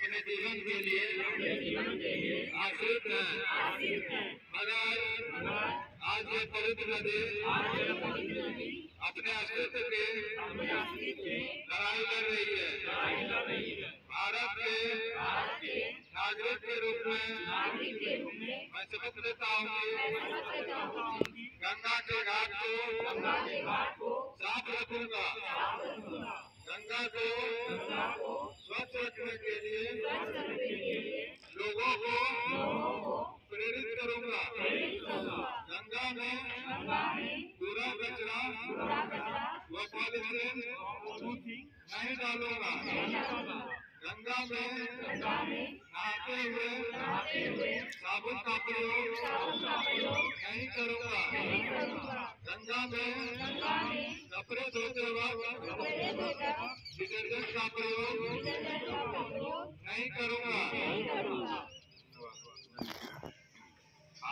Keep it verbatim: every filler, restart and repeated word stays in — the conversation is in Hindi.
अपने जीवन के लिए आश्रित है, मगर आज ये पवित्र नदी अपने अस्तित्व की लड़ाई कर रही है। भारत के नागरिक के रूप में मैं शपथ लेता हूँ कि गंगा के घाट को साफ रखूंगा। गंगा को स्वच्छ रखने के लिए लोगों को प्रेरित करूंगा। गंगा में पूरा कचरा व पॉलीथीन नहीं डालूंगा। गंगा में नहाते हुए साबुन का प्रयोग नहीं करूंगा। गंगा में कपड़े धोते वक्त डिटर्जेंट का प्रयोग नहीं करूंगा।